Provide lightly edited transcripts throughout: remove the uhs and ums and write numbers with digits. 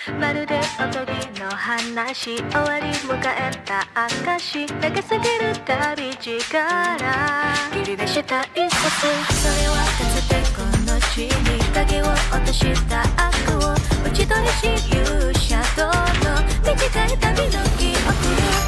まるでおとぎの話、終わり迎えた証、長すぎる旅路から切り出した一冊、それはかつてこの地に影を落とした悪を打ち取りし勇者との短い旅の記憶。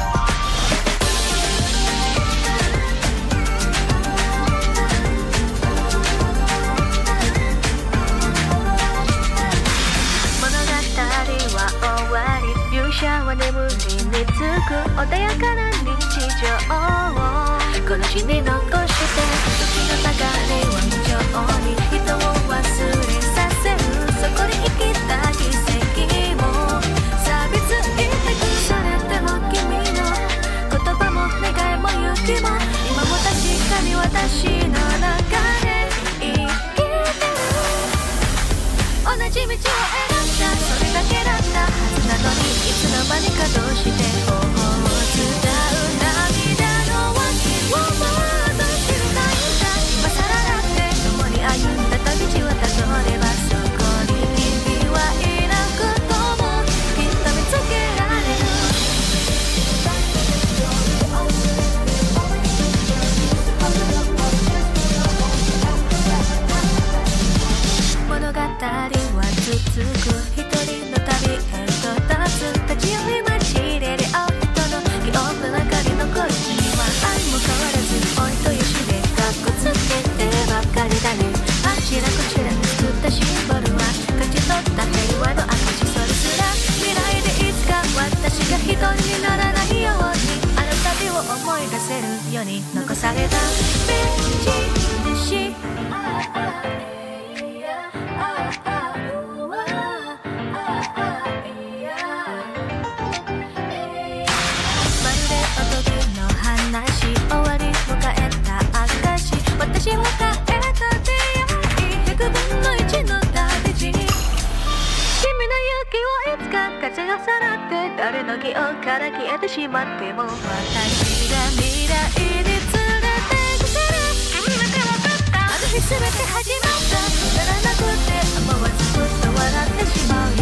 勇者は眠りにつく穏やかな日常をこの地に残して時の流れは無情に人を忘れさせる、そこに生きた奇跡も錆びついてく。それでも君の言葉も願いも勇気も今も確かに私の中で生きてる。同じ道を選んだそれだけだったはずなのに、いつの間にかどうして頬を伝う涙の脇をもっと知りたいんだ。今更だって共に歩んだ旅路をたどればそこに君はいなくともきっと見つけられる。物語は続く、一人の旅へと立つ、立ち寄り街で出会う人の記憶の中に残る君は愛も変わらずおいというしでかっこつけてばかりだね。あちらこちらに作ったシンボルは勝ち取った平和の証、それすら未来でいつか私が一人にならないように、あの旅を思い出せるように残されたページでし終わり迎えた証、私も変えた出会い100分の1の旅路、君の勇気をいつか風がさらって誰の記憶から消えてしまっても私が未来に連れてくから君は手を取ったあの日全て始まった、くだらなくて思わずふっと笑ってしまう